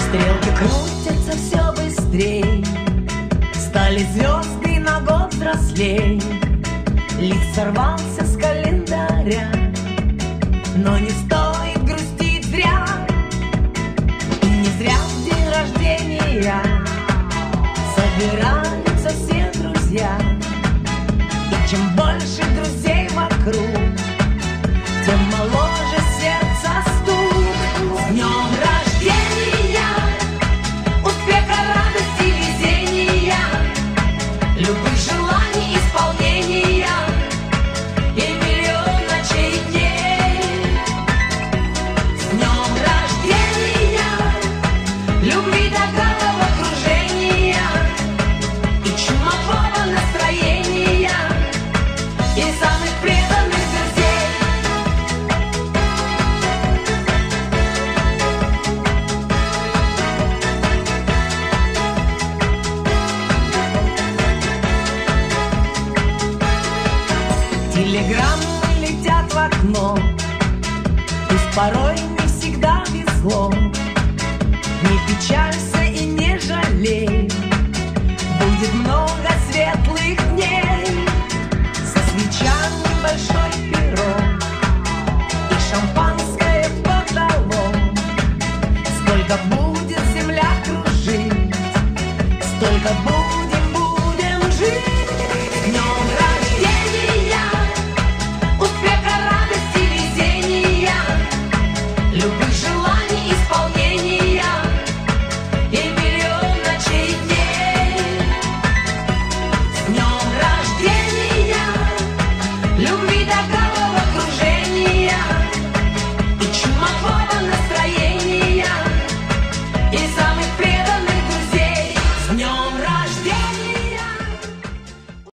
Стрелки крутятся все быстрей, стали звезды на год взрослей. Лист сорвался с календаря, но не стоит грустить зря. И не зря в день рождения собираются все друзья. И чем больше друзей вокруг, тем моложе сердце стук. С днем рождения, успеха, радости, везения, любых желаний исполнения и миллион ночей и дней. С днем рождения, любви,